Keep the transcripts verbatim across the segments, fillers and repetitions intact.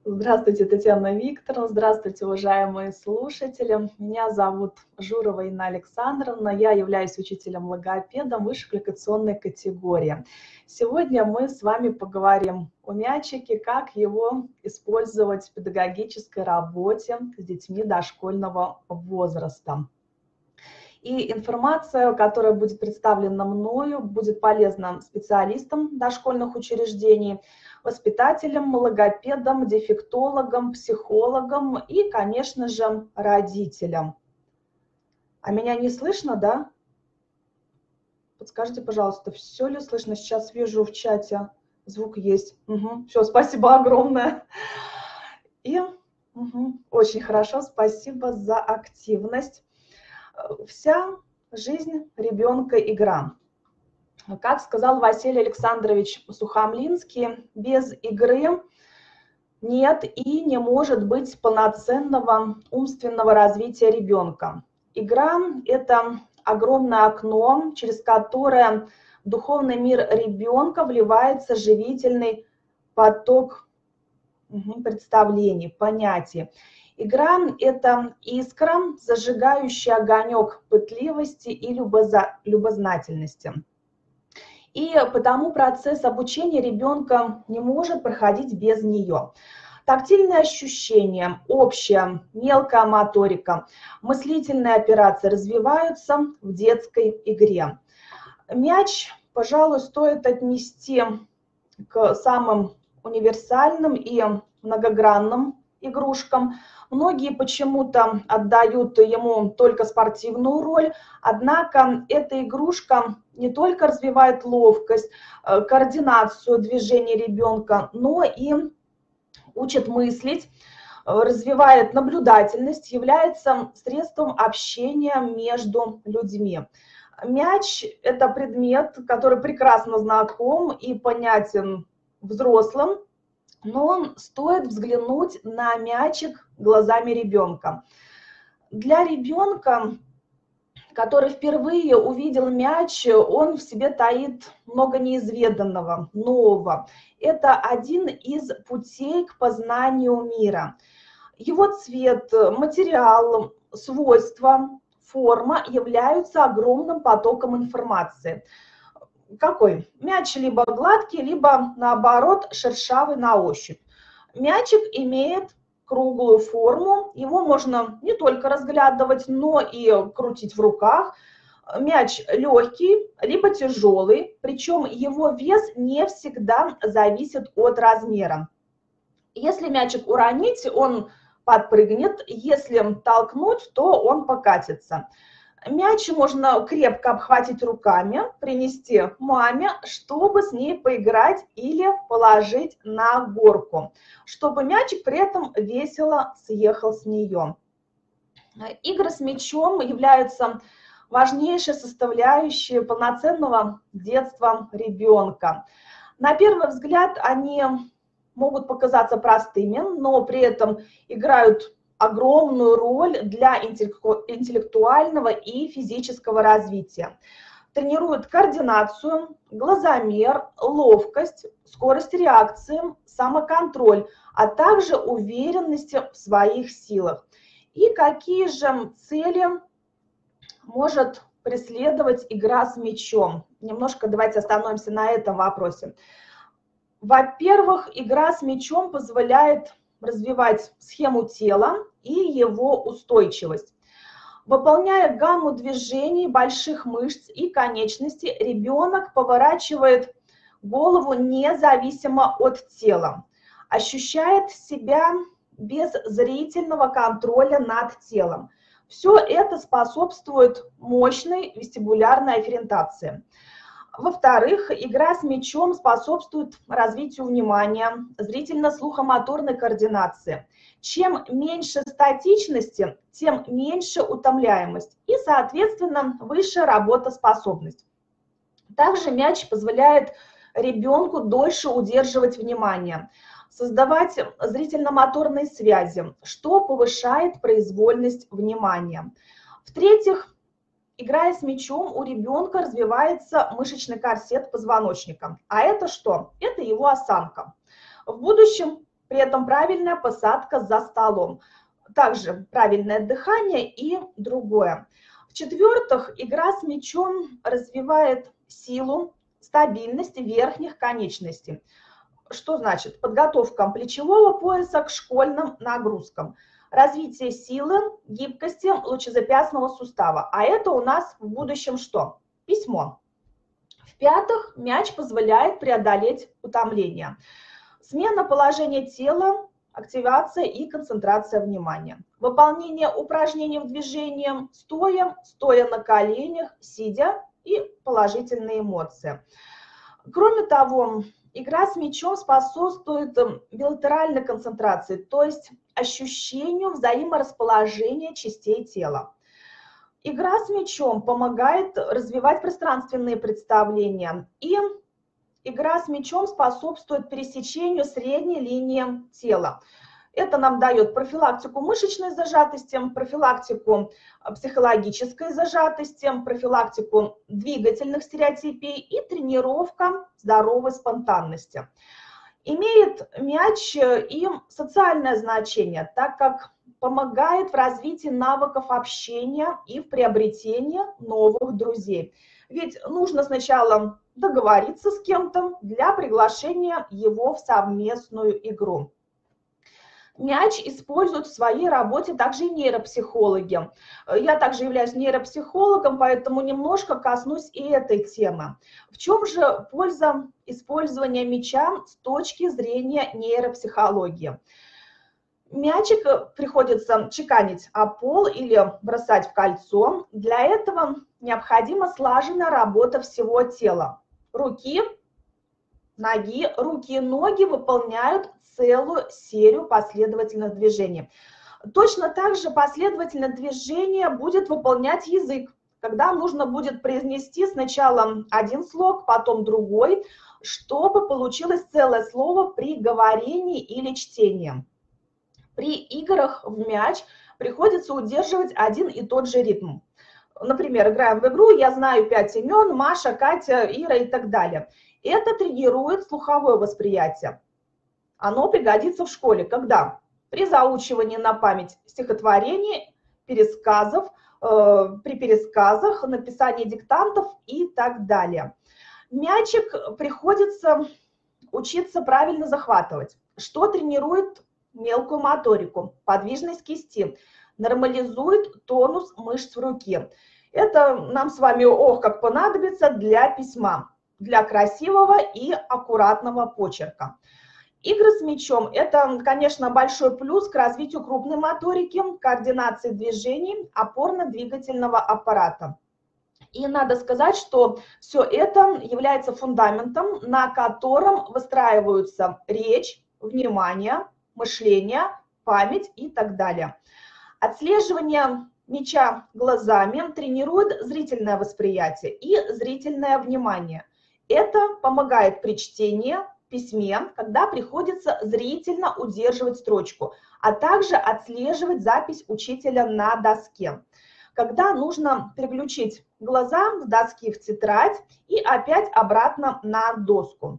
Здравствуйте, Татьяна Викторовна. Здравствуйте, уважаемые слушатели. Меня зовут Журова Инна Александровна. Я являюсь учителем-логопедом высшей квалификационной категории. Сегодня мы с вами поговорим о мячике, как его использовать в педагогической работе с детьми дошкольного возраста. И информация, которая будет представлена мною, будет полезна специалистам дошкольных учреждений, воспитателям, логопедам, дефектологам, психологам и, конечно же, родителям. А меня не слышно, да? Подскажите, пожалуйста, все ли слышно? Сейчас вижу в чате, звук есть. Угу. Все, спасибо огромное. И угу, очень хорошо, спасибо за активность. Вся жизнь ребенка – игра. Как сказал Василий Александрович Сухомлинский, без игры нет и не может быть полноценного умственного развития ребенка. Игра – это огромное окно, через которое в духовный мир ребенка вливается живительный поток представлений, понятий. Игра – это искра, зажигающая огонек пытливости и любознательности. И потому процесс обучения ребенка не может проходить без нее. Тактильные ощущения, общая, мелкая моторика, мыслительные операции развиваются в детской игре. Мяч, пожалуй, стоит отнести к самым универсальным и многогранным игрушкам. Многие почему-то отдают ему только спортивную роль, однако эта игрушка не только развивает ловкость, координацию движений ребенка, но и учит мыслить, развивает наблюдательность, является средством общения между людьми. Мяч – это предмет, который прекрасно знаком и понятен взрослым, но стоит взглянуть на мячик глазами ребенка. Для ребенка, который впервые увидел мяч, он в себе таит много неизведанного, нового. Это один из путей к познанию мира. Его цвет, материал, свойства, форма являются огромным потоком информации. Какой? Мяч либо гладкий, либо наоборот шершавый на ощупь. Мячик имеет круглую форму, его можно не только разглядывать, но и крутить в руках. Мяч легкий, либо тяжелый, причем его вес не всегда зависит от размера. Если мячик уронить, он подпрыгнет, если толкнуть, то он покатится. Мяч можно крепко обхватить руками, принести маме, чтобы с ней поиграть или положить на горку, чтобы мячик при этом весело съехал с нее. Игры с мячом являются важнейшей составляющей полноценного детства ребенка. На первый взгляд они могут показаться простыми, но при этом играют огромную роль для интеллектуального и физического развития. Тренирует координацию, глазомер, ловкость, скорость реакции, самоконтроль, а также уверенность в своих силах. И какие же цели может преследовать игра с мячом? Немножко давайте остановимся на этом вопросе. Во-первых, игра с мячом позволяет развивать схему тела и его устойчивость. Выполняя гамму движений больших мышц и конечностей, ребенок поворачивает голову независимо от тела, ощущает себя без зрительного контроля над телом. Все это способствует мощной вестибулярной афферентации. Во-вторых, игра с мячом способствует развитию внимания, зрительно-слухомоторной координации. Чем меньше статичности, тем меньше утомляемость и, соответственно, выше работоспособность. Также мяч позволяет ребенку дольше удерживать внимание, создавать зрительно-моторные связи, что повышает произвольность внимания. В-третьих, играя с мячом, у ребенка развивается мышечный корсет позвоночника. А это что? Это его осанка. В будущем при этом правильная посадка за столом. Также правильное дыхание и другое. В-четвертых, игра с мячом развивает силу, стабильность верхних конечностей. Что значит? Подготовка плечевого пояса к школьным нагрузкам. Развитие силы, гибкости лучезапястного сустава. А это у нас в будущем что? Письмо. В-пятых, мяч позволяет преодолеть утомление. Смена положения тела, активация и концентрация внимания. Выполнение упражнений в движении стоя, стоя на коленях, сидя и положительные эмоции. Кроме того, игра с мячом способствует билатеральной концентрации, то есть ощущению взаиморасположения частей тела. Игра с мячом помогает развивать пространственные представления, и игра с мячом способствует пересечению средней линии тела. Это нам дает профилактику мышечной зажатости, профилактику психологической зажатости, профилактику двигательных стереотипий и тренировка здоровой спонтанности. Имеет мяч и социальное значение, так как помогает в развитии навыков общения и в приобретении новых друзей. Ведь нужно сначала договориться с кем-то для приглашения его в совместную игру. Мяч используют в своей работе также и нейропсихологи. Я также являюсь нейропсихологом, поэтому немножко коснусь и этой темы. В чем же польза использования мяча с точки зрения нейропсихологии? Мячик приходится чеканить о пол или бросать в кольцо. Для этого необходима слаженная работа всего тела. Руки, ноги, руки и ноги выполняют целую серию последовательных движений. Точно так же последовательное движение будет выполнять язык, когда нужно будет произнести сначала один слог, потом другой, чтобы получилось целое слово при говорении или чтении. При играх в мяч приходится удерживать один и тот же ритм. Например, играем в игру, я знаю пять имен, Маша, Катя, Ира и так далее. Это тренирует слуховое восприятие. Оно пригодится в школе, когда при заучивании на память стихотворений, пересказов, э, при пересказах, написании диктантов и так далее. Мячик приходится учиться правильно захватывать, что тренирует мелкую моторику, подвижность кисти, нормализует тонус мышц руки. Это нам с вами, ох, как понадобится для письма, для красивого и аккуратного почерка. Игры с мячом – это, конечно, большой плюс к развитию крупной моторики, координации движений, опорно-двигательного аппарата. И надо сказать, что все это является фундаментом, на котором выстраиваются речь, внимание, мышление, память и так далее. Отслеживание мяча глазами тренирует зрительное восприятие и зрительное внимание. Это помогает при чтении, письме, когда приходится зрительно удерживать строчку, а также отслеживать запись учителя на доске, когда нужно переключить глаза с доски в тетрадь и опять обратно на доску.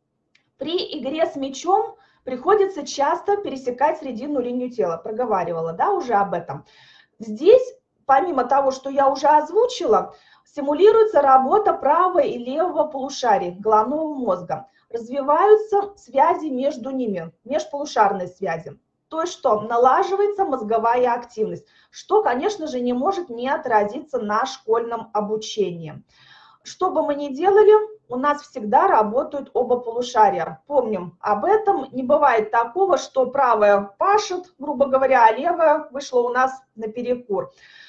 При игре с мячом приходится часто пересекать срединную линию тела, проговаривала, да, уже об этом. Здесь, помимо того, что я уже озвучила, стимулируется работа правого и левого полушарий головного мозга. Развиваются связи между ними, межполушарные связи. То есть что? Налаживается мозговая активность, что, конечно же, не может не отразиться на школьном обучении. Что бы мы ни делали, у нас всегда работают оба полушария. Помним об этом. Не бывает такого, что правая пашет, грубо говоря, а левая вышла у нас наперекур.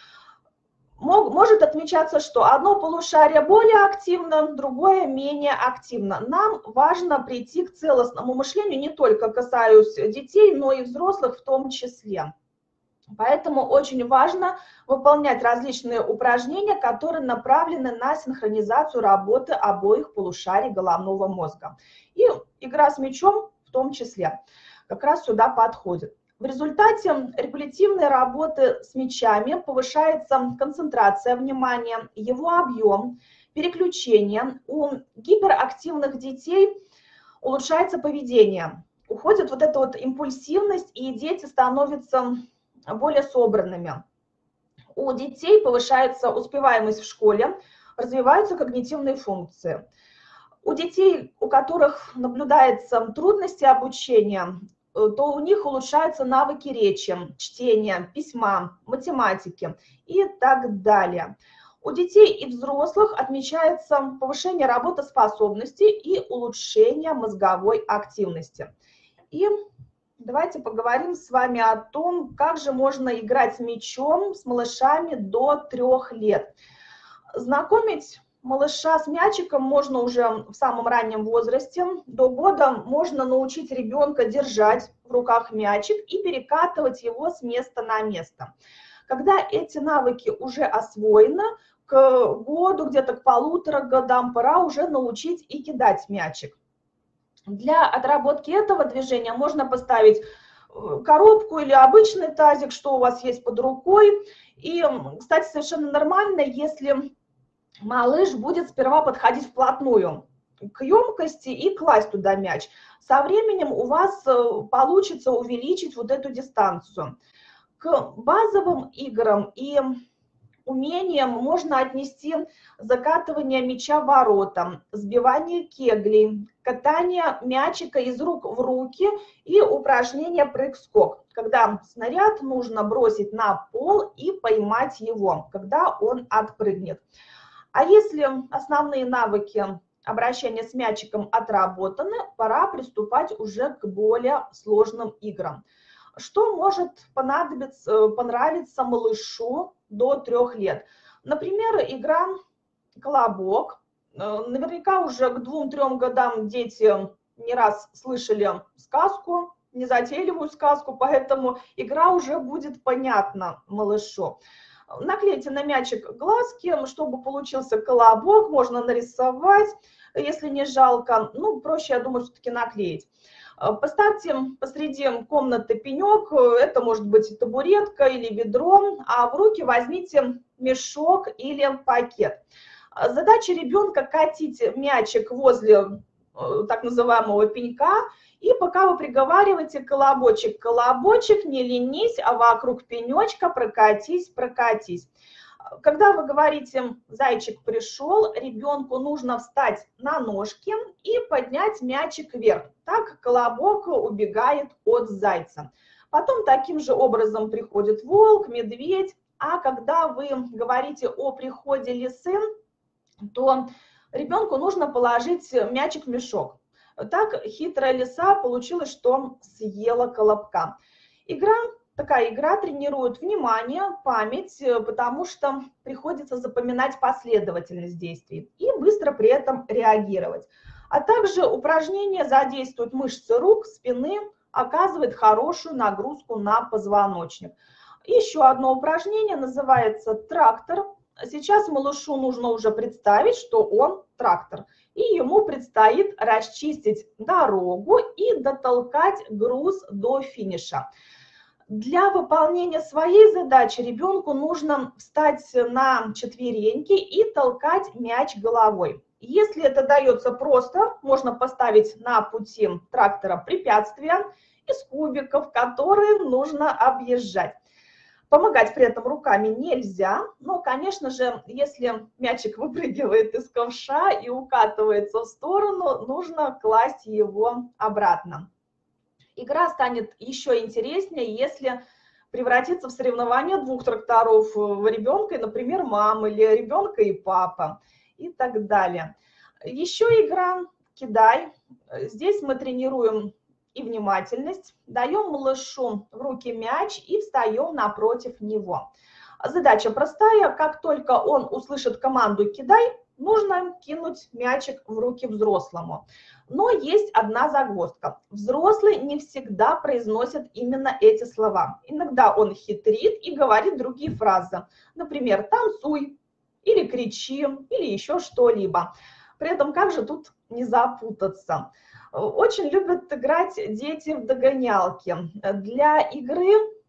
Может отмечаться, что одно полушарие более активно, другое менее активно. Нам важно прийти к целостному мышлению, не только касаюсь детей, но и взрослых в том числе. Поэтому очень важно выполнять различные упражнения, которые направлены на синхронизацию работы обоих полушарий головного мозга. И игра с мячом в том числе как раз сюда подходит. В результате репетитивной работы с мячами повышается концентрация внимания, его объем, переключение. У гиперактивных детей улучшается поведение. уходит вот эта вот импульсивность, и дети становятся более собранными. У детей повышается успеваемость в школе, развиваются когнитивные функции. У детей, у которых наблюдаются трудности обучения, то у них улучшаются навыки речи, чтения, письма, математики и так далее. У детей и взрослых отмечается повышение работоспособности и улучшение мозговой активности. И давайте поговорим с вами о том, как же можно играть с мячом с малышами до трех лет. Знакомить малыша с мячиком можно уже в самом раннем возрасте. До года можно научить ребенка держать в руках мячик и перекатывать его с места на место. Когда эти навыки уже освоены, к году, где-то к полутора годам, пора уже научить и кидать мячик. Для отработки этого движения можно поставить коробку или обычный тазик, что у вас есть под рукой. И, кстати, совершенно нормально, если малыш будет сперва подходить вплотную к емкости и класть туда мяч. Со временем у вас получится увеличить вот эту дистанцию. К базовым играм и умениям можно отнести закатывание мяча в ворота, сбивание кеглей, катание мячика из рук в руки и упражнение прыг-скок, когда снаряд нужно бросить на пол и поймать его, когда он отпрыгнет. А если основные навыки обращения с мячиком отработаны, пора приступать уже к более сложным играм. Что может понадобиться, понравиться малышу до трех лет? Например, игра «Колобок». Наверняка уже к двум-трем годам дети не раз слышали сказку, незатейливую сказку, поэтому игра уже будет понятна малышу. Наклейте на мячик глазки, чтобы получился колобок, можно нарисовать, если не жалко. Ну, проще, я думаю, все-таки наклеить. Поставьте посреди комнаты пенек, это может быть табуретка или ведро, а в руки возьмите мешок или пакет. Задача ребенка катить мячик возле так называемого пенька, и пока вы приговариваете колобочек, колобочек, не ленись, а вокруг пенечка прокатись, прокатись. Когда вы говорите «зайчик пришел», ребенку нужно встать на ножки и поднять мячик вверх. Так колобок убегает от зайца. Потом таким же образом приходит волк, медведь. А когда вы говорите о приходе лисы, то ребенку нужно положить мячик в мешок. Так хитрая лиса получилось, что съела колобка. Игра... Такая игра тренирует внимание, память, потому что приходится запоминать последовательность действий и быстро при этом реагировать. А также упражнение задействует мышцы рук, спины, оказывает хорошую нагрузку на позвоночник. Еще одно упражнение называется «Трактор». Сейчас малышу нужно уже представить, что он трактор, и ему предстоит расчистить дорогу и дотолкать груз до финиша. Для выполнения своей задачи ребенку нужно встать на четвереньки и толкать мяч головой. Если это дается просто, можно поставить на пути трактора препятствия из кубиков, которые нужно объезжать. Помогать при этом руками нельзя, но, конечно же, если мячик выпрыгивает из ковша и укатывается в сторону, нужно класть его обратно. Игра станет еще интереснее, если превратиться в соревнование двух тракторов в ребенка, например, мама или ребенка и папа и так далее. Еще игра «Кидай». Здесь мы тренируем и внимательность, даем малышу в руки мяч и встаем напротив него. Задача простая, как только он услышит команду «Кидай», нужно кинуть мячик в руки взрослому. Но есть одна загвоздка. Взрослый не всегда произносит именно эти слова. Иногда он хитрит и говорит другие фразы. Например, «танцуй» или «кричи» или еще что-либо. При этом как же тут не запутаться? Очень любят играть дети в догонялки. Для игры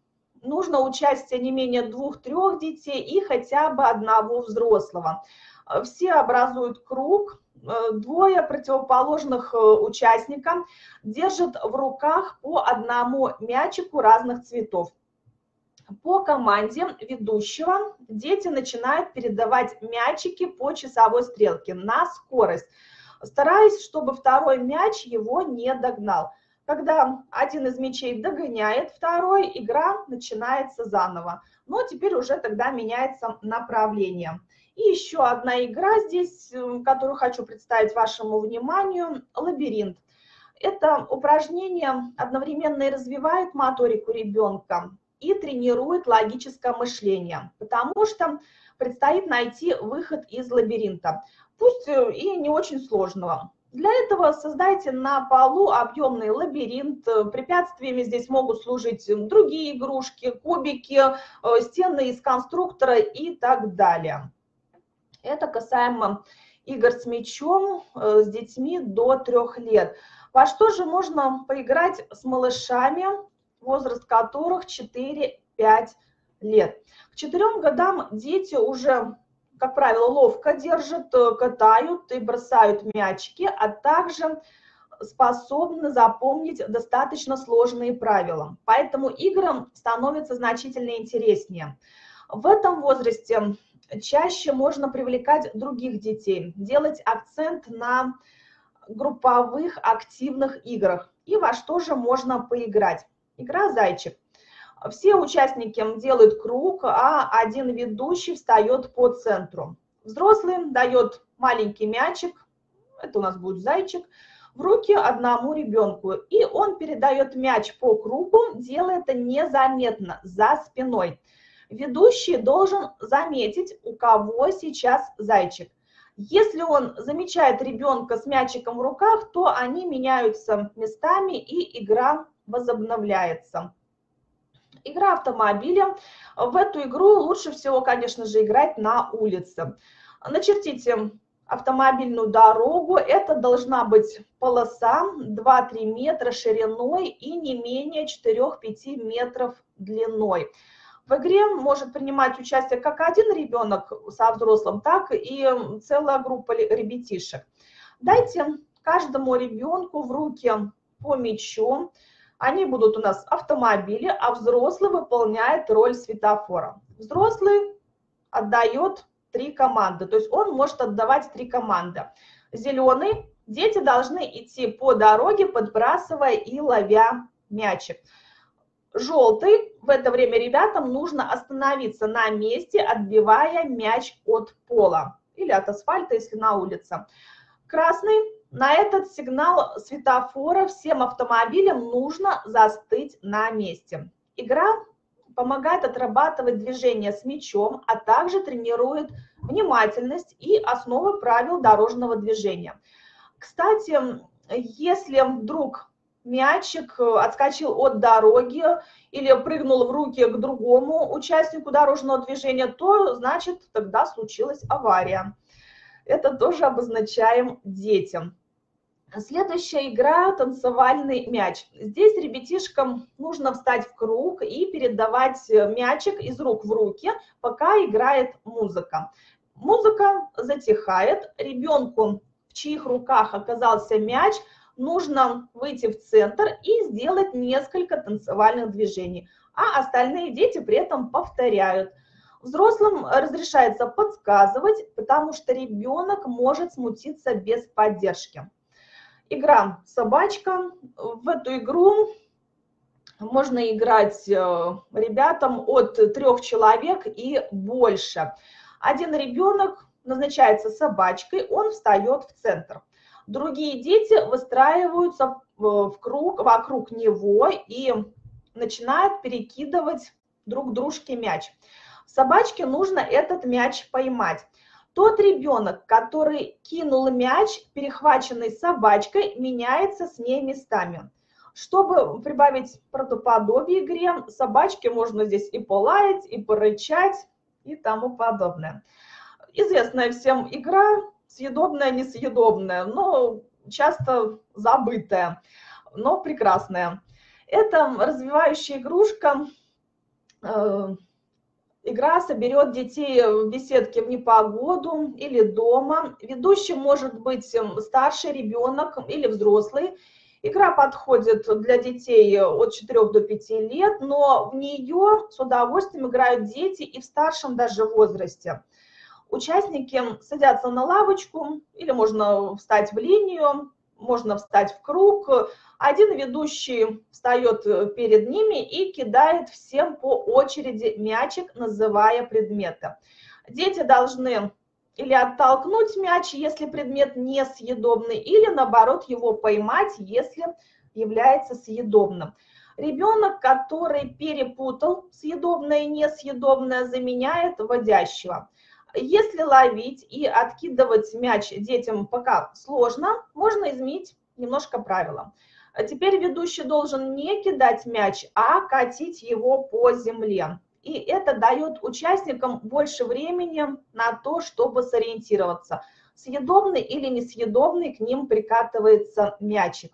нужно участие не менее двух-трех детей и хотя бы одного взрослого. Все образуют круг, двое противоположных участников держат в руках по одному мячику разных цветов. По команде ведущего дети начинают передавать мячики по часовой стрелке на скорость, стараясь, чтобы второй мяч его не догнал. Когда один из мячей догоняет второй, игра начинается заново, но теперь уже тогда меняется направление. И еще одна игра здесь, которую хочу представить вашему вниманию, лабиринт. Это упражнение одновременно и развивает моторику ребенка, и тренирует логическое мышление, потому что предстоит найти выход из лабиринта, пусть и не очень сложного. Для этого создайте на полу объемный лабиринт. Препятствиями здесь могут служить другие игрушки, кубики, стены из конструктора и так далее. Это касаемо игр с мячом с детьми до трех лет. Во что же можно поиграть с малышами, возраст которых четыре-пять лет? К четырем годам дети уже, как правило, ловко держат, катают и бросают мячики, а также способны запомнить достаточно сложные правила. Поэтому играм становится значительно интереснее. В этом возрасте чаще можно привлекать других детей, делать акцент на групповых активных играх. И во что же можно поиграть? Игра «Зайчик». Все участники делают круг, а один ведущий встает по центру. Взрослый дает маленький мячик, это у нас будет зайчик, в руки одному ребенку. И он передает мяч по кругу, делая это незаметно, за спиной. Ведущий должен заметить, у кого сейчас зайчик. Если он замечает ребенка с мячиком в руках, то они меняются местами, и игра возобновляется. Игра автомобиля. В эту игру лучше всего, конечно же, играть на улице. Начертите автомобильную дорогу. Это должна быть полоса два-три метра шириной и не менее четыре-пять метров длиной. В игре может принимать участие как один ребенок со взрослым, так и целая группа ребятишек. Дайте каждому ребенку в руки по мячу. Они будут у нас автомобили, а взрослый выполняет роль светофора. Взрослый отдает три команды, то есть он может отдавать три команды. Зеленый, дети должны идти по дороге, подбрасывая и ловя мячик. Желтый, в это время ребятам нужно остановиться на месте, отбивая мяч от пола или от асфальта, если на улице. Красный, на этот сигнал светофора всем автомобилям нужно застыть на месте. Игра помогает отрабатывать движение с мячом, а также тренирует внимательность и основы правил дорожного движения. Кстати, если вдруг мячик отскочил от дороги или прыгнул в руки к другому участнику дорожного движения, то значит тогда случилась авария. Это тоже обозначаем детям. Следующая игра – танцевальный мяч. Здесь ребятишкам нужно встать в круг и передавать мячик из рук в руки, пока играет музыка. Музыка затихает, ребенку, в чьих руках оказался мяч, нужно выйти в центр и сделать несколько танцевальных движений, а остальные дети при этом повторяют. Взрослым разрешается подсказывать, потому что ребенок может смутиться без поддержки. Игра «Собачка». В эту игру можно играть ребятам от трех человек и больше. Один ребенок назначается собачкой, он встает в центр. Другие дети выстраиваются в круг, вокруг него и начинают перекидывать друг дружке мяч. Собачке нужно этот мяч поймать. Тот ребенок, который кинул мяч, перехваченный собачкой, меняется с ней местами. Чтобы прибавить правдоподобие игре, собачке можно здесь и полаять, и порычать, и тому подобное. Известная всем игра, съедобная, несъедобная, но часто забытая, но прекрасная. Это развивающая игрушка. Игра соберет детей в беседке в непогоду или дома. Ведущим может быть старший ребенок или взрослый. Игра подходит для детей от четырёх до пяти лет, но в нее с удовольствием играют дети и в старшем даже возрасте. Участники садятся на лавочку, или можно встать в линию, можно встать в круг. Один ведущий встает перед ними и кидает всем по очереди мячик, называя предметы. Дети должны или оттолкнуть мяч, если предмет несъедобный, или наоборот его поймать, если является съедобным. Ребенок, который перепутал съедобное и несъедобное, заменяет водящего. Если ловить и откидывать мяч детям пока сложно, можно изменить немножко правила. Теперь ведущий должен не кидать мяч, а катить его по земле. И это дает участникам больше времени на то, чтобы сориентироваться. Съедобный или несъедобный, к ним прикатывается мячик.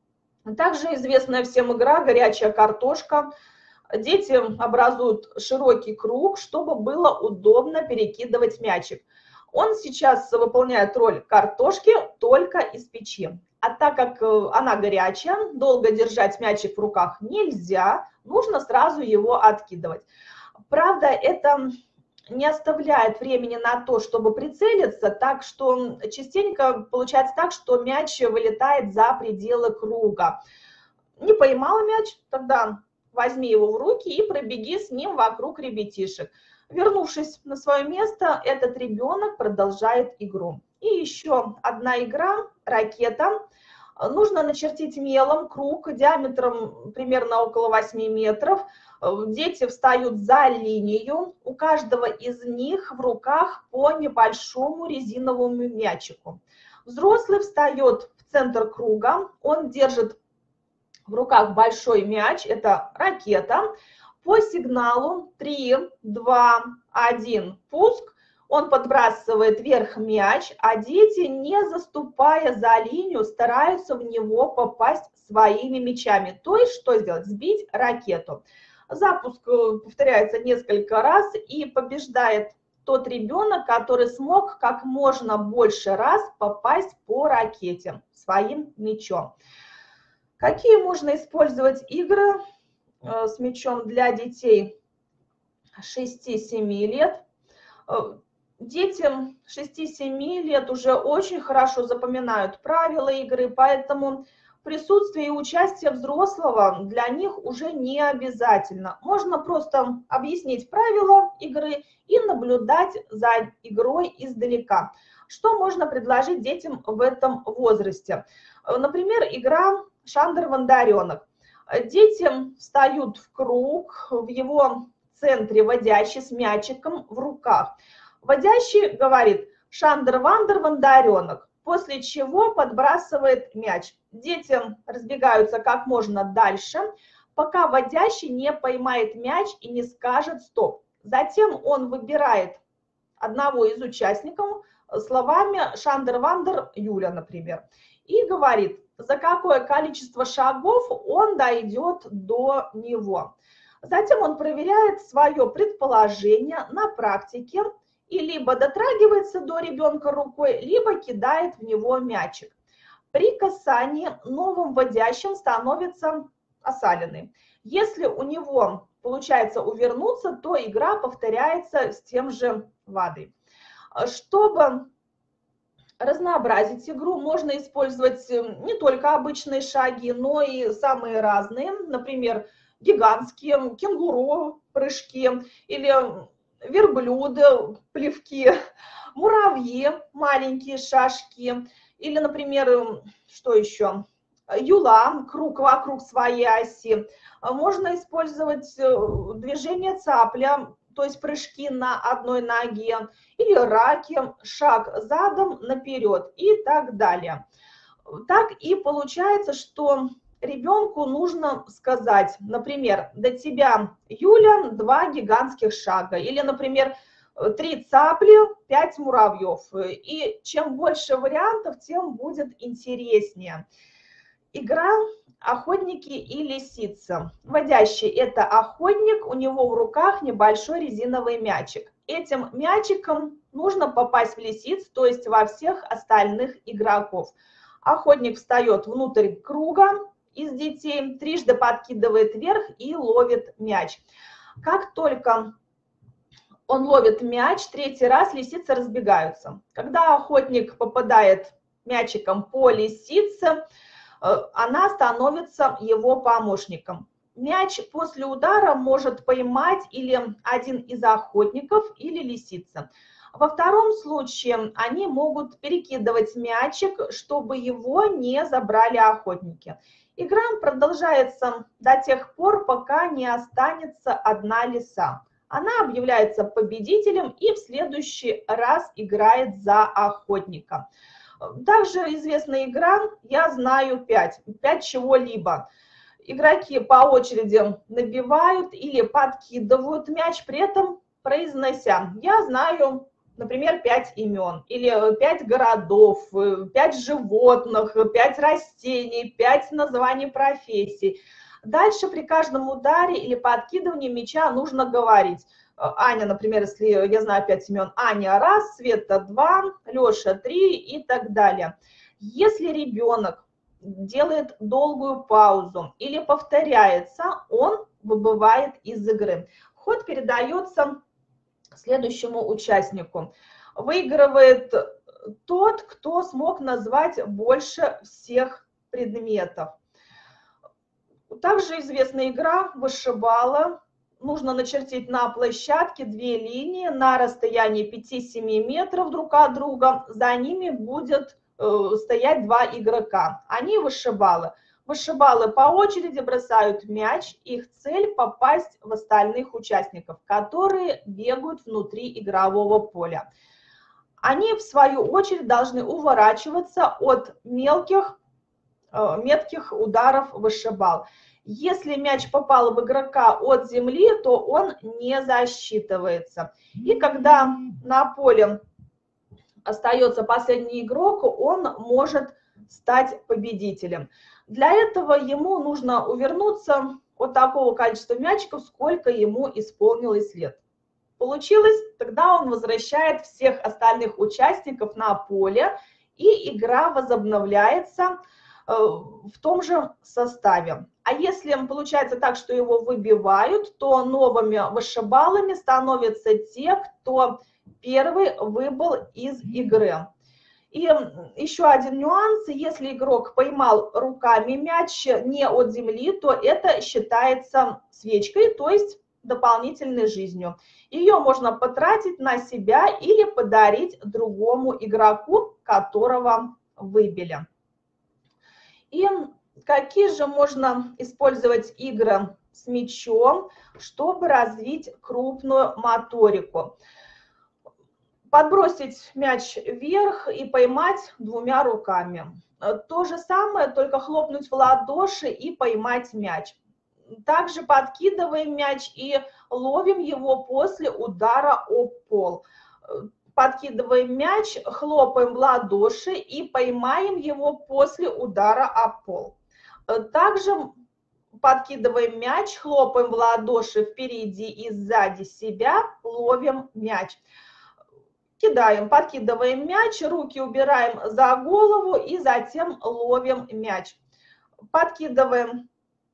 Также известная всем игра «Горячая картошка». Дети образуют широкий круг, чтобы было удобно перекидывать мячик. Он сейчас выполняет роль картошки только из печи. А так как она горячая, долго держать мячик в руках нельзя, нужно сразу его откидывать. Правда, это не оставляет времени на то, чтобы прицелиться, так что частенько получается так, что мяч вылетает за пределы круга. Не поймал мяч, тогда возьми его в руки и пробеги с ним вокруг ребятишек. Вернувшись на свое место, этот ребенок продолжает игру. И еще одна игра – ракета. Нужно начертить мелом круг диаметром примерно около восьми метров. Дети встают за линию. У каждого из них в руках по небольшому резиновому мячику. Взрослый встает в центр круга. Он держит в руках большой мяч, это ракета. По сигналу три, два, один, пуск. Он подбрасывает вверх мяч, а дети, не заступая за линию, стараются в него попасть своими мячами. То есть, что сделать? Сбить ракету. Запуск повторяется несколько раз, и побеждает тот ребенок, который смог как можно больше раз попасть по ракете своим мячом. Какие можно использовать игры с мячом для детей шести-семи лет? Детям шести-семи лет уже очень хорошо запоминают правила игры, поэтому присутствие и участие взрослого для них уже не обязательно. Можно просто объяснить правила игры и наблюдать за игрой издалека. Что можно предложить детям в этом возрасте? Например, игра «Шандер-Вандаренок». Дети встают в круг, в его центре водящий с мячиком в руках. Водящий говорит «Шандер-Вандер-Вандаренок», после чего подбрасывает мяч. Дети разбегаются как можно дальше, пока водящий не поймает мяч и не скажет «стоп». Затем он выбирает одного из участников словами «Шандер-Вандер Юля», например, и говорит, за какое количество шагов он дойдет до него. Затем он проверяет свое предположение на практике и либо дотрагивается до ребенка рукой, либо кидает в него мячик. При касании новым водящим становится осаленный. Если у него получается увернуться, то игра повторяется с тем же ВАДой. Чтобы разнообразить игру, можно использовать не только обычные шаги, но и самые разные, например, гигантские кенгуру прыжки или верблюды плевки, муравьи маленькие шажки или, например, что еще, юла, круг вокруг своей оси. Можно использовать движение цапля, то есть прыжки на одной ноге, или раки, шаг задом наперед и так далее. Так и получается, что ребенку нужно сказать, например, до тебя, Юля, два гигантских шага, или, например, три цапли, пять муравьев. И чем больше вариантов, тем будет интереснее. Игра охотники и лисицы. Водящий – это охотник, у него в руках небольшой резиновый мячик. Этим мячиком нужно попасть в лисиц, то есть во всех остальных игроков. Охотник встает внутрь круга из детей, трижды подкидывает вверх и ловит мяч. Как только он ловит мяч, третий раз лисицы разбегаются. Когда охотник попадает мячиком по лисице, она становится его помощником. Мяч после удара может поймать или один из охотников, или лисица. Во втором случае они могут перекидывать мячик, чтобы его не забрали охотники. Игра продолжается до тех пор, пока не останется одна лиса. Она объявляется победителем и в следующий раз играет за охотника. Также известная игра «Я знаю пять», пять чего-либо. Игроки по очереди набивают или подкидывают мяч, при этом произнося «Я знаю, например, пять имен», или пять городов, пять животных, пять растений, пять названий профессий. Дальше при каждом ударе или подкидывании мяча нужно говорить. Аня, например, если я знаю пять имен, Аня раз, Света два, Леша три и так далее. Если ребенок делает долгую паузу или повторяется, он выбывает из игры. Ход передается следующему участнику. Выигрывает тот, кто смог назвать больше всех предметов. Также известная игра «Вышибала». Нужно начертить на площадке две линии на расстоянии пяти-семи метров друг от друга. За ними будет э, стоять два игрока. Они вышибалы. Вышибалы по очереди бросают мяч. Их цель попасть в остальных участников, которые бегают внутри игрового поля. Они, в свою очередь, должны уворачиваться от мелких, э, метких ударов вышибал. Если мяч попал в игрока от земли, то он не засчитывается. И когда на поле остается последний игрок, он может стать победителем. Для этого ему нужно увернуться от такого количества мячиков, сколько ему исполнилось лет. Получилось? Тогда он возвращает всех остальных участников на поле, и игра возобновляется в том же составе. А если получается так, что его выбивают, то новыми вышибалами становятся те, кто первый выбыл из игры. И еще один нюанс: если игрок поймал руками мяч не от земли, то это считается свечкой, то есть дополнительной жизнью. Ее можно потратить на себя или подарить другому игроку, которого выбили. И какие же можно использовать игры с мячом, чтобы развить крупную моторику? Подбросить мяч вверх и поймать двумя руками. То же самое, только хлопнуть в ладоши и поймать мяч. Также подкидываем мяч и ловим его после удара об пол. Подкидываем мяч, хлопаем в ладоши и поймаем его после удара об пол. Также подкидываем мяч, хлопаем в ладоши впереди и сзади себя, ловим мяч. Кидаем, подкидываем мяч, руки убираем за голову и затем ловим мяч. Подкидываем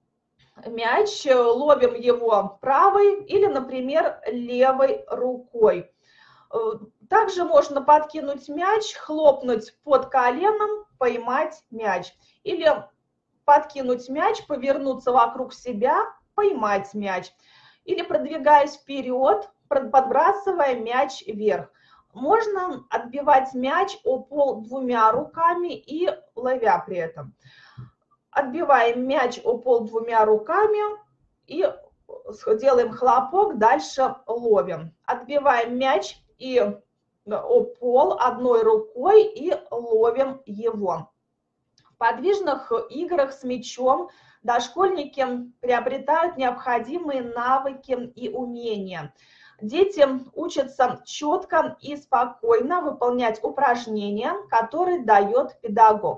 мяч, ловим его правой или, например, левой рукой. Также можно подкинуть мяч, хлопнуть под коленом, поймать мяч. Или подкинуть мяч, повернуться вокруг себя, поймать мяч. Или продвигаясь вперед, подбрасывая мяч вверх. Можно отбивать мяч о пол двумя руками и ловя при этом. Отбиваем мяч о пол двумя руками и делаем хлопок, дальше ловим. Отбиваем мяч и о пол одной рукой и ловим его. В подвижных играх с мячом дошкольники приобретают необходимые навыки и умения. Дети учатся четко и спокойно выполнять упражнения, которые дает педагог.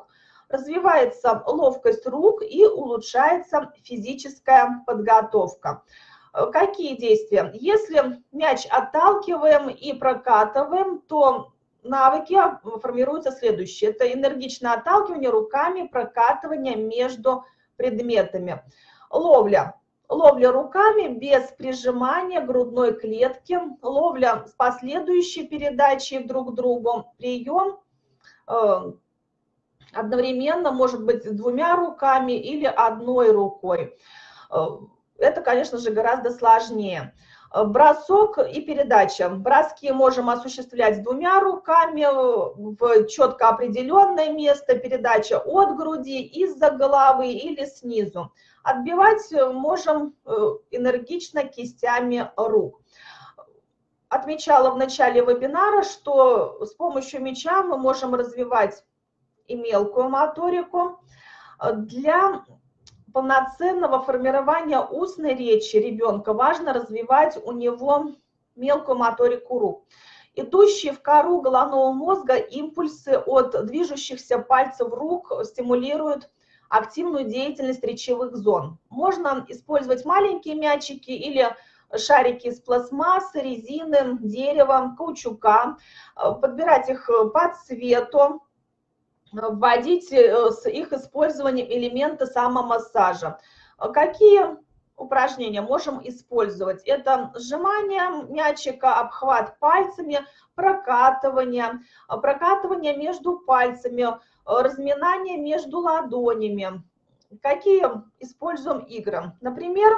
развивается ловкость рук и улучшается физическая подготовка. Какие действия? Если мяч отталкиваем и прокатываем, то навыки формируются следующие. Это энергичное отталкивание руками, прокатывание между предметами. Ловля. Ловля руками без прижимания грудной клетки, ловля с последующей передачей друг к другу, прием э, одновременно, может быть, двумя руками или одной рукой. Это, конечно же, гораздо сложнее. Бросок и передача. Броски можем осуществлять двумя руками в четко определенное место, передача от груди, из-за головы или снизу. Отбивать можем энергично кистями рук. Отмечала в начале вебинара, что с помощью мяча мы можем развивать и мелкую моторику. Для полноценного формирования устной речи ребенка важно развивать у него мелкую моторику рук. Идущие в кору головного мозга импульсы от движущихся пальцев рук стимулируют активную деятельность речевых зон. Можно использовать маленькие мячики или шарики из пластмассы, резины, дерева, каучука, подбирать их по цвету, вводить с их использованием элементы самомассажа. Какие упражнения можем использовать? Это сжимание мячика, обхват пальцами, прокатывание, прокатывание между пальцами, разминание между ладонями. Какие используем игры? Например,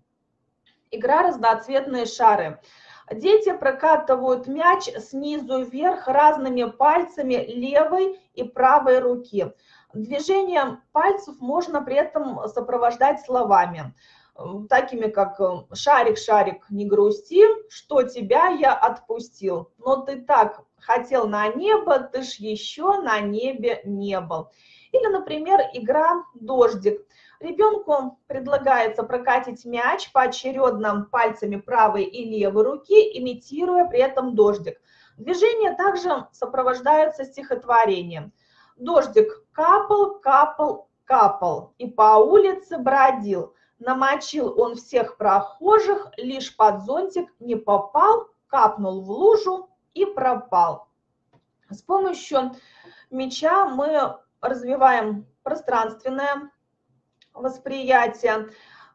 игра «Разноцветные шары». Дети прокатывают мяч снизу вверх разными пальцами левой и правой руки. Движение пальцев можно при этом сопровождать словами, такими как «шарик, шарик, не грусти», «что тебя я отпустил», «но ты так хотел на небо, ты ж еще на небе не был». Или, например, игра «Дождик». Ребенку предлагается прокатить мяч поочередно пальцами правой и левой руки, имитируя при этом дождик. Движения также сопровождаются стихотворением. Дождик капал, капал, капал, и по улице бродил. Намочил он всех прохожих, лишь под зонтик не попал, капнул в лужу и пропал. С помощью мяча мы развиваем пространственное восприятие.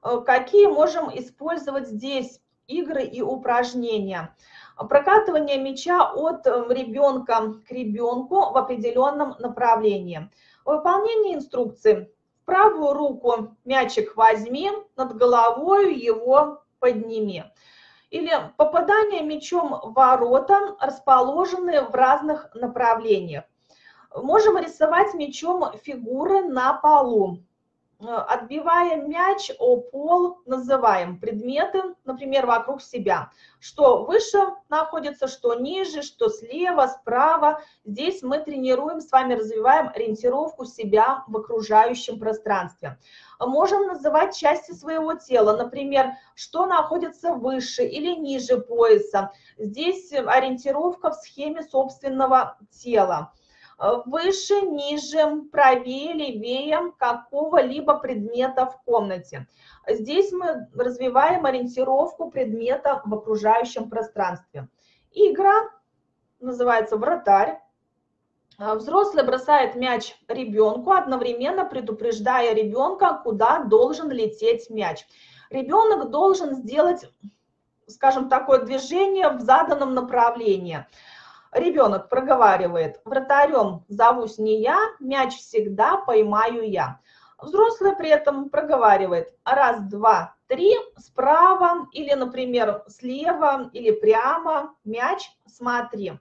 Какие можем использовать здесь игры и упражнения? Прокатывание мяча от ребенка к ребенку в определенном направлении. Выполнение инструкции. В правую руку мячик возьми, над головой его подними. Или попадание мячом в ворота, расположенные в разных направлениях. Можем рисовать мячом фигуры на полу. Отбивая мяч о пол, называем предметы, например, вокруг себя. Что выше находится, что ниже, что слева, справа. Здесь мы тренируем, с вами развиваем ориентировку себя в окружающем пространстве. Можем называть части своего тела, например, что находится выше или ниже пояса. Здесь ориентировка в схеме собственного тела. Выше, ниже, правее, левее какого-либо предмета в комнате. Здесь мы развиваем ориентировку предмета в окружающем пространстве. Игра называется «Вратарь». Взрослый бросает мяч ребенку, одновременно предупреждая ребенка, куда должен лететь мяч. Ребенок должен сделать, скажем, такое движение в заданном направлении. Ребенок проговаривает: вратарем зовусь не я, мяч всегда поймаю я. Взрослый при этом проговаривает: раз, два, три, справа или, например, слева или прямо, мяч смотри.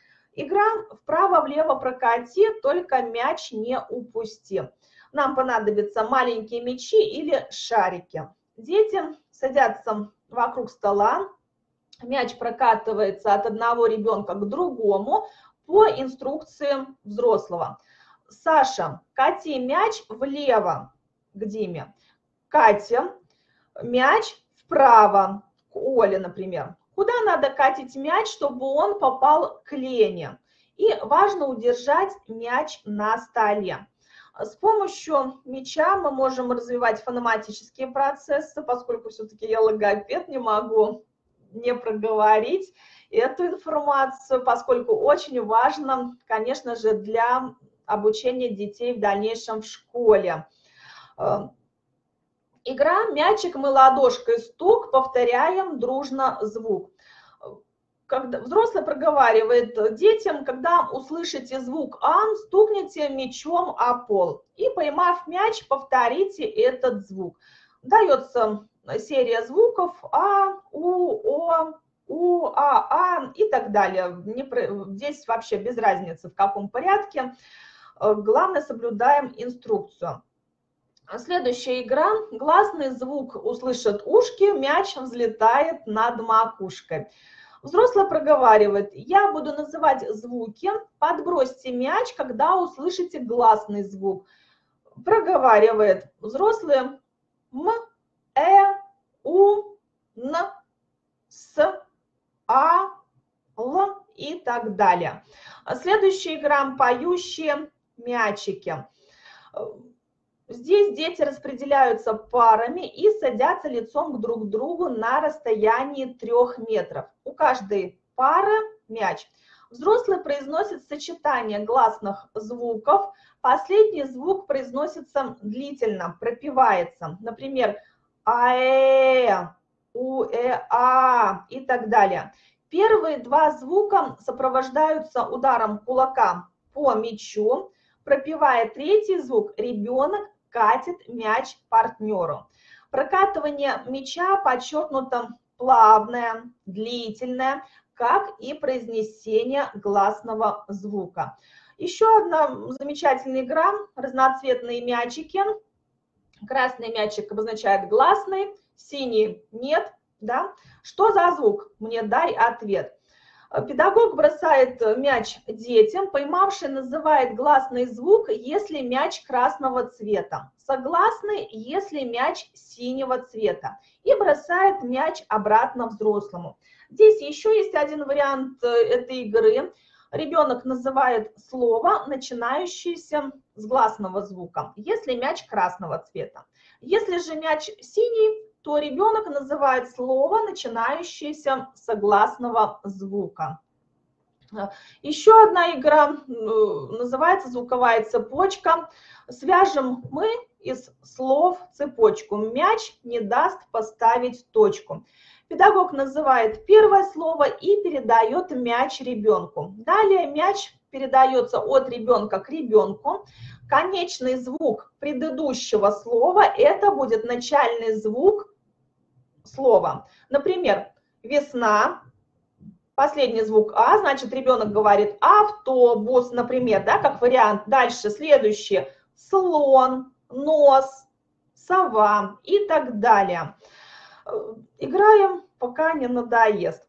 Игра вправо-влево прокати, только мяч не упусти. Нам понадобятся маленькие мячи или шарики. Дети садятся вокруг стола. Мяч прокатывается от одного ребенка к другому по инструкции взрослого. Саша, кати мяч влево к Диме. Катя, мяч вправо к Оле, например. Куда надо катить мяч, чтобы он попал к Лене? И важно удержать мяч на столе. С помощью мяча мы можем развивать фонематические процессы, поскольку все-таки я логопед, не могу не проговорить эту информацию, поскольку очень важно, конечно же, для обучения детей в дальнейшем в школе. Игра «Мячик, мы ладошкой стук», повторяем дружно звук. Когда взрослый проговаривает детям: когда услышите звук «ан», стукните мячом о пол. И, поймав мяч, повторите этот звук. Дается серия звуков «а», «у», «о», «у», «а», «ан» и так далее. Здесь вообще без разницы, в каком порядке. Главное, соблюдаем инструкцию. Следующая игра. Гласный звук услышат ушки, мяч взлетает над макушкой. Взрослый проговаривает: я буду называть звуки, подбросьте мяч, когда услышите гласный звук. Проговаривает взрослый: м, э, у, н, с, а, л и так далее. Следующая игра «Поющие мячики». Здесь дети распределяются парами и садятся лицом друг к другу на расстоянии трех метров. У каждой пары мяч. Взрослый произносит сочетание гласных звуков. Последний звук произносится длительно, пропевается. Например, аэ, уэ, а и так далее. Первые два звука сопровождаются ударом кулака по мячу. Пропевая третий звук, ребенок катит мяч партнеру. Прокатывание мяча подчеркнуто плавное, длительное, как и произнесение гласного звука. Еще одна замечательная игра – разноцветные мячики. Красный мячик обозначает гласный, синий – нет. Да? Что за звук? Мне дай ответ. Педагог бросает мяч детям, поймавший называет гласный звук, если мяч красного цвета, согласный, если мяч синего цвета, и бросает мяч обратно взрослому. Здесь еще есть один вариант этой игры. Ребенок называет слово, начинающееся с гласного звука, если мяч красного цвета. Если же мяч синий, то ребенок называет слово, начинающееся с согласного звука. Еще одна игра называется «Звуковая цепочка». Свяжем мы из слов цепочку. Мяч не даст поставить точку. Педагог называет первое слово и передает мяч ребенку. Далее мяч передается от ребенка к ребенку. Конечный звук предыдущего слова – это будет начальный звук слова. Например, весна, последний звук А, значит, ребенок говорит автобус, например, да, как вариант. Дальше следующее слон, нос, сова и так далее. Играем, пока не надоест.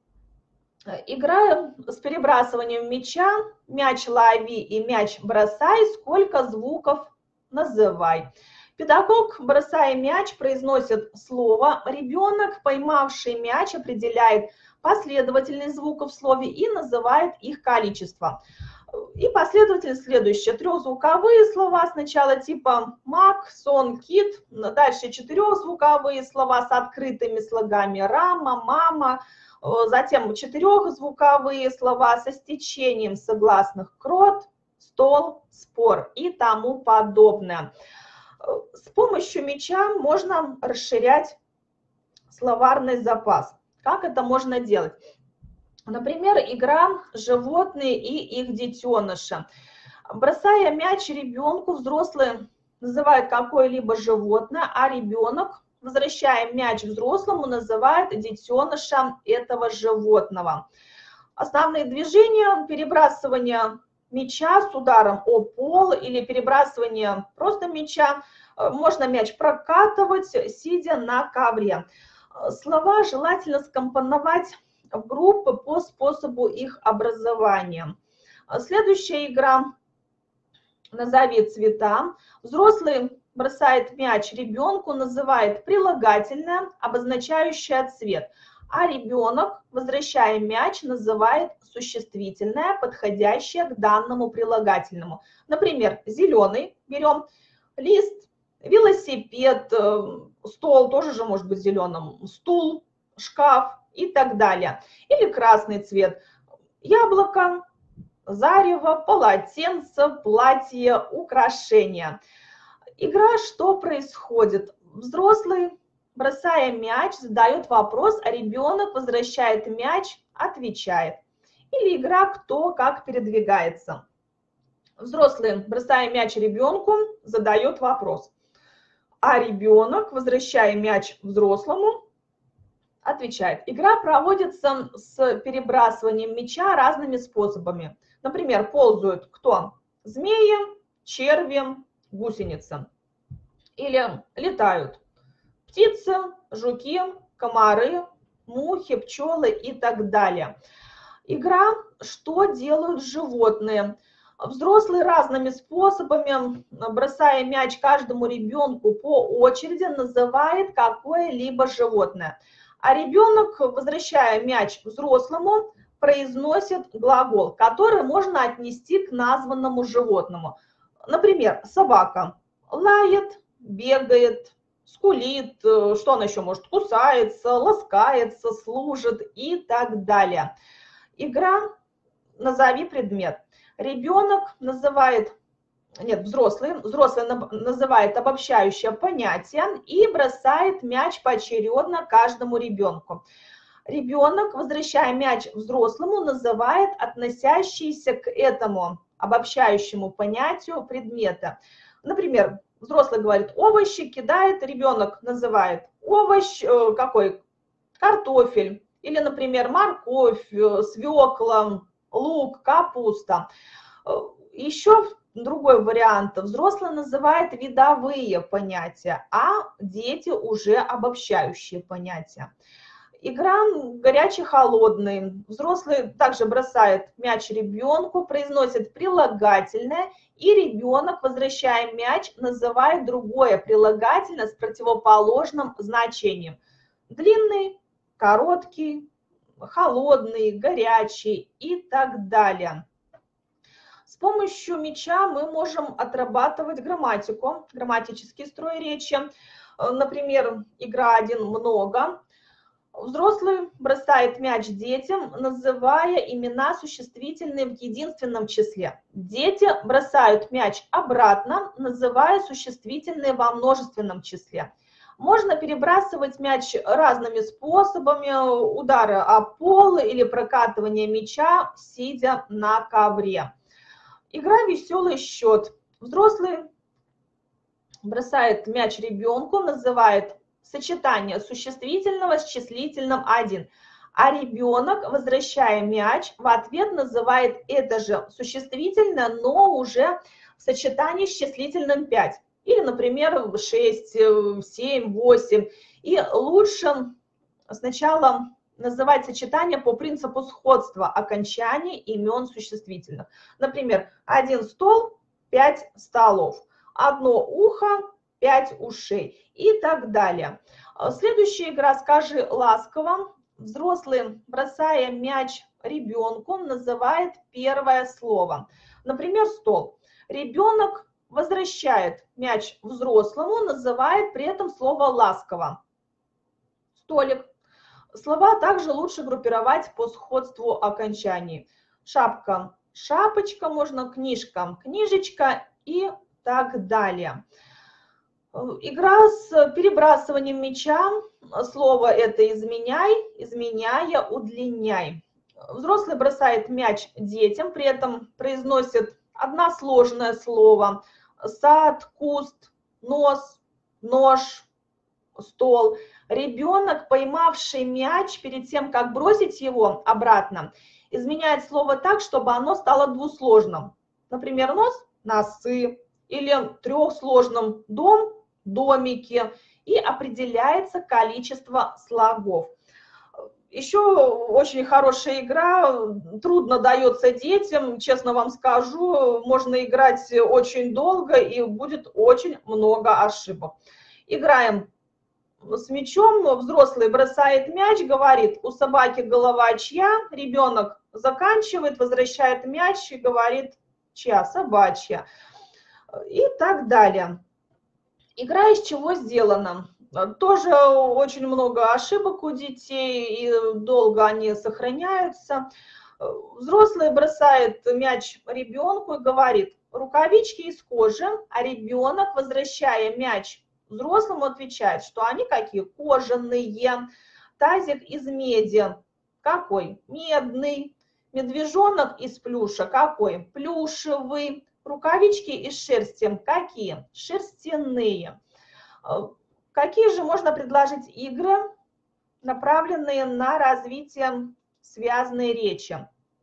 Играем с перебрасыванием мяча. Мяч лови и мяч бросай, сколько звуков называй. Педагог, бросая мяч, произносит слово. Ребенок, поймавший мяч, определяет последовательность звуков в слове и называет их количество. И последовательность следующая. Трехзвуковые слова сначала типа мак, сон, кит. Дальше четырехзвуковые слова с открытыми слогами рама, мама. Затем четырехзвуковые слова со стечением согласных крот, стол, спор и тому подобное. С помощью мяча можно расширять словарный запас. Как это можно делать? Например, игра «Животные и их детеныши». Бросая мяч ребенку, взрослые называют какое-либо животное, а ребенок, возвращая мяч взрослому, называет детеныша этого животного. Основные движения: перебрасывание мяча с ударом о пол или перебрасывание просто мяча. Можно мяч прокатывать, сидя на ковре. Слова желательно скомпоновать в группы по способу их образования. Следующая игра «Назови цвета». Взрослый бросает мяч ребенку, называет прилагательное, обозначающее цвет. а ребенок, возвращая мяч, называет существительное, подходящее к данному прилагательному. Например, зеленый берем, лист, велосипед, стол тоже же может быть зеленым, стул, шкаф и так далее. Или красный цвет, яблоко, зарево, полотенце, платье, украшения. Игра, что происходит? Взрослый, бросая мяч, задает вопрос, а ребенок возвращает мяч, отвечает. Или игра «Кто как передвигается». Взрослый, бросая мяч ребенку, задает вопрос, а ребенок, возвращая мяч взрослому, отвечает. Игра проводится с перебрасыванием мяча разными способами. Например, ползают кто? Змеи, черви, гусеницы. Или летают птицы, жуки, комары, мухи, пчелы и так далее. Игра «Что делают животные?». Взрослые разными способами, бросая мяч каждому ребенку по очереди, называет какое-либо животное. А ребенок, возвращая мяч взрослому, произносит глагол, который можно отнести к названному животному. Например, собака лает, бегает, скулит, что она еще может, кусается, ласкается, служит и так далее. Игра «Назови предмет». Ребенок называет, нет, взрослый, взрослый называет обобщающее понятие и бросает мяч поочередно каждому ребенку. Ребенок, возвращая мяч взрослому, называет относящиеся к этому обобщающему понятию предмета. Например, взрослый говорит овощи, кидает, ребенок называет овощ, какой? Картофель. Или, например, морковь, свекла, лук, капуста. Еще другой вариант. Взрослый называет видовые понятия, а дети уже обобщающие понятия. Игра горячий-холодный. Взрослый также бросает мяч ребенку, произносит прилагательное, и ребенок, возвращая мяч, называет другое прилагательное с противоположным значением. Длинный, короткий, холодный, горячий и так далее. С помощью мяча мы можем отрабатывать грамматику, грамматический строй речи. Например, игра «Один много». Взрослый бросает мяч детям, называя имена существительные в единственном числе. Дети бросают мяч обратно, называя существительные во множественном числе. Можно перебрасывать мяч разными способами, удары о пол или прокатывание мяча, сидя на ковре. Игра «Веселый счет». Взрослый бросает мяч ребенку, называет сочетание существительного с числительным один, а ребенок, возвращая мяч, в ответ называет это же существительное, но уже в сочетании с числительным пять. Или, например, шесть, семь, восемь. И лучше сначала называть сочетание по принципу сходства окончаний имен существительных. Например, один стол, пять столов, одно ухо, пять ушей и так далее. Следующая игра «Скажи ласково». Взрослый, бросая мяч ребенку, называет первое слово. Например, стол. Ребенок возвращает мяч взрослому, называет при этом слово ласково. Столик. Слова также лучше группировать по сходству окончаний. Шапка, шапочка, можно книжка, книжечка и так далее. Игра с перебрасыванием мяча. Слово это изменяй, изменяя, удлиняй. Взрослый бросает мяч детям, при этом произносит односложное слово. Сад, куст, нос, нож, стол. Ребенок, поймавший мяч, перед тем, как бросить его обратно, изменяет слово так, чтобы оно стало двусложным. Например, нос – носы, или трехсложным дом – домики, и определяется количество слогов. Еще очень хорошая игра, трудно дается детям, честно вам скажу, можно играть очень долго и будет очень много ошибок. Играем с мячом, взрослый бросает мяч, говорит, у собаки голова чья, ребенок заканчивает, возвращает мяч и говорит, чья, собачья, и так далее. Игра из чего сделана? Тоже очень много ошибок у детей, и долго они сохраняются. Взрослый бросает мяч ребенку и говорит, рукавички из кожи, а ребенок, возвращая мяч взрослому, отвечает, что они какие? Кожаные. Тазик из меди. Какой? Медный. Медвежонок из плюша. Какой? Плюшевый. Рукавички из шерсти. Какие? Шерстяные. Какие же можно предложить игры, направленные на развитие связанной речи?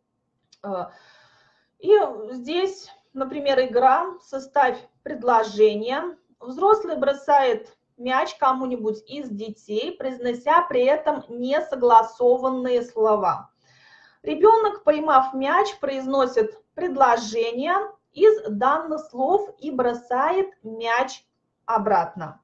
И здесь, например, игра «Составь предложение». Взрослый бросает мяч кому-нибудь из детей, произнося при этом несогласованные слова. Ребенок, поймав мяч, произносит предложение из данных слов и бросает мяч обратно.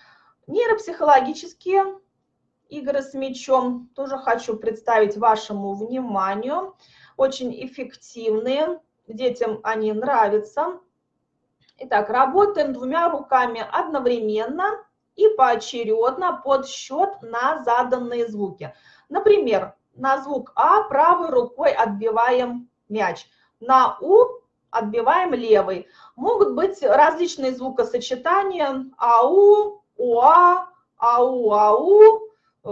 Нейропсихологические игры с мячом тоже хочу представить вашему вниманию. Очень эффективные, детям они нравятся. Итак, работаем двумя руками одновременно и поочередно под счет на заданные звуки. Например, на звук А правой рукой отбиваем мяч, на У отбиваем левой. Могут быть различные звукосочетания: ау, уа, ау, ау,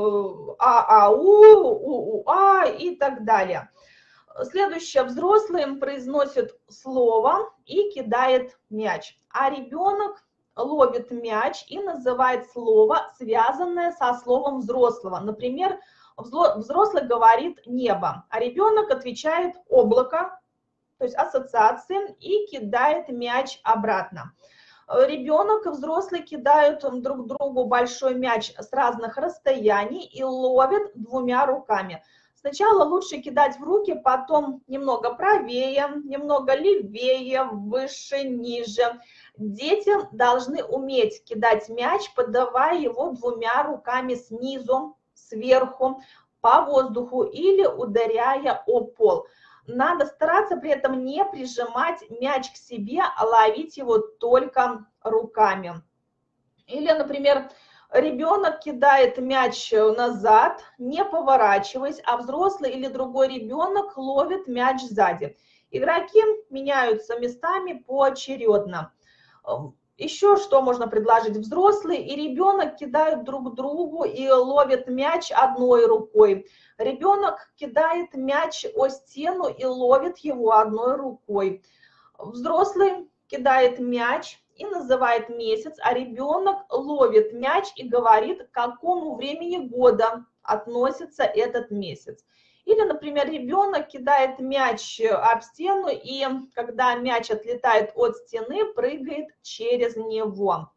а-ау, у-у-а и так далее. Следующее, взрослый произносит слово и кидает мяч, а ребенок ловит мяч и называет слово, связанное со словом взрослого. Например, взрослый говорит «небо», а ребенок отвечает «облако», то есть ассоциации, и кидает мяч обратно. Ребенок и взрослый кидают друг другу большой мяч с разных расстояний и ловят двумя руками. Сначала лучше кидать в руки, потом немного правее, немного левее, выше, ниже. Дети должны уметь кидать мяч, подавая его двумя руками снизу, сверху, по воздуху или ударяя о пол. Надо стараться при этом не прижимать мяч к себе, а ловить его только руками. Или, например, ребенок кидает мяч назад, не поворачиваясь, а взрослый или другой ребенок ловит мяч сзади. Игроки меняются местами поочередно. Еще что можно предложить? Взрослый и ребенок кидают друг другу и ловят мяч одной рукой. Ребенок кидает мяч о стену и ловит его одной рукой. Взрослый кидает мяч и называет месяц, а ребенок ловит мяч и говорит, к какому времени года относится этот месяц. Или, например, ребенок кидает мяч об стену, и когда мяч отлетает от стены, прыгает через него.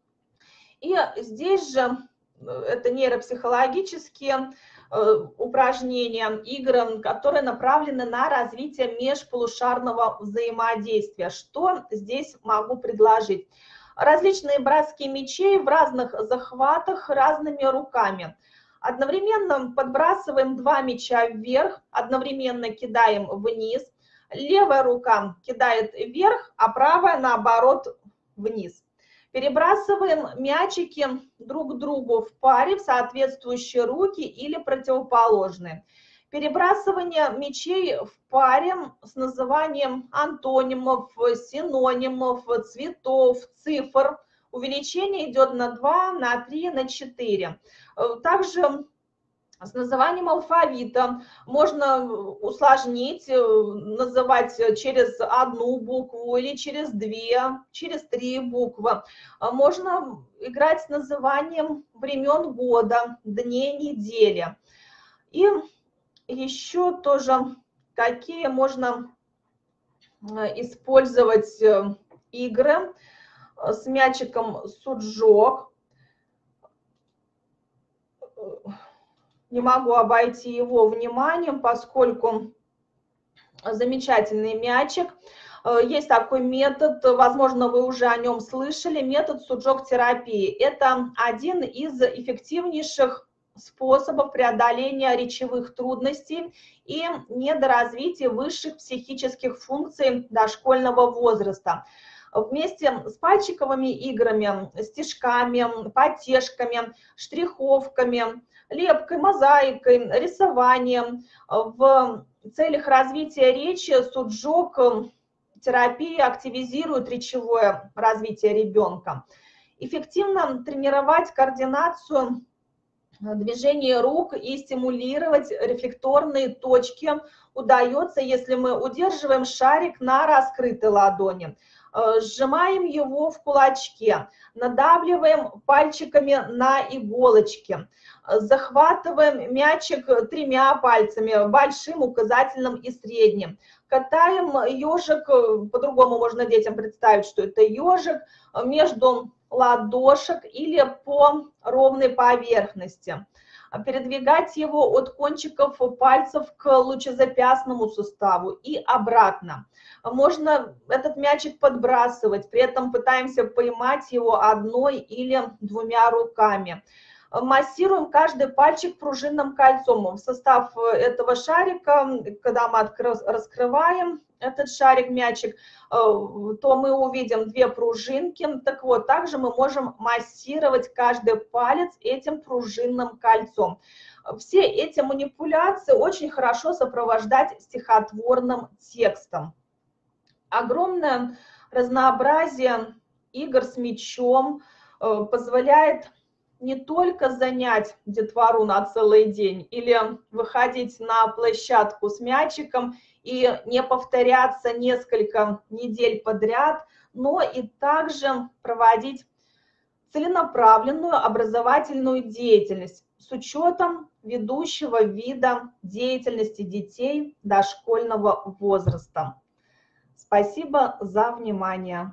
И здесь же это нейропсихологические упражнения, игры, которые направлены на развитие межполушарного взаимодействия. Что здесь могу предложить? Различные броски мячей в разных захватах разными руками. Одновременно подбрасываем два мяча вверх, одновременно кидаем вниз. Левая рука кидает вверх, а правая, наоборот, вниз. Перебрасываем мячики друг к другу в паре в соответствующие руки или противоположные. Перебрасывание мячей в паре с называнием антонимов, синонимов, цветов, цифр. Увеличение идет на два, на три, на четыре. Также с называнием алфавита можно усложнить, называть через одну букву или через две, через три буквы. Можно играть с называнием времен года, дней недели. И еще тоже какие можно использовать игры с мячиком суджок. Не могу обойти его вниманием, поскольку замечательный мячик. Есть такой метод, возможно, вы уже о нем слышали, метод суджок-терапии. Это один из эффективнейших способов преодоления речевых трудностей и недоразвития высших психических функций дошкольного возраста. Вместе с пальчиковыми играми, стишками, потешками, штриховками, лепкой, мозаикой, рисованием в целях развития речи суджок терапия активизирует речевое развитие ребенка. Эффективно тренировать координацию движений рук и стимулировать рефлекторные точки удается, если мы удерживаем шарик на раскрытой ладони, сжимаем его в кулачке, надавливаем пальчиками на иголочки, захватываем мячик тремя пальцами, большим, указательным и средним, катаем ежик, по-другому можно детям представить, что это ежик, между ладошек или по ровной поверхности. Передвигать его от кончиков пальцев к лучезапястному суставу и обратно. Можно этот мячик подбрасывать, при этом пытаемся поймать его одной или двумя руками. Массируем каждый пальчик пружинным кольцом. В состав этого шарика, когда мы раскрываем этот шарик, мячик, то мы увидим две пружинки. Так вот, также мы можем массировать каждый палец этим пружинным кольцом. Все эти манипуляции очень хорошо сопровождать стихотворным текстом. Огромное разнообразие игр с мячом позволяет не только занять детвору на целый день или выходить на площадку с мячиком и не повторяться несколько недель подряд, но и также проводить целенаправленную образовательную деятельность с учетом ведущего вида деятельности детей дошкольного возраста. Спасибо за внимание.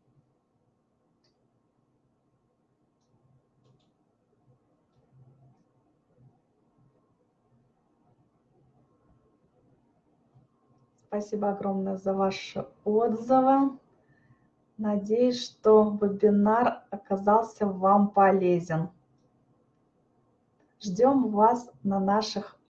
Спасибо огромное за ваши отзывы. Надеюсь, что вебинар оказался вам полезен. Ждем вас на наших